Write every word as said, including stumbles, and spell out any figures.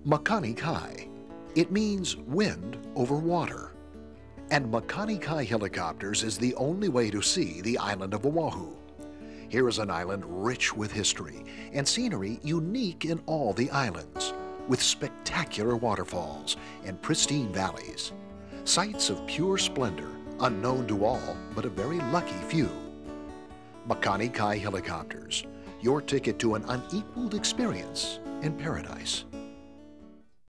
Makani Kai. It means wind over water. And Makani Kai Helicopters is the only way to see the island of Oahu. Here is an island rich with history and scenery unique in all the islands, with spectacular waterfalls and pristine valleys. Sights of pure splendor, unknown to all but a very lucky few. Makani Kai Helicopters, your ticket to an unequaled experience in paradise.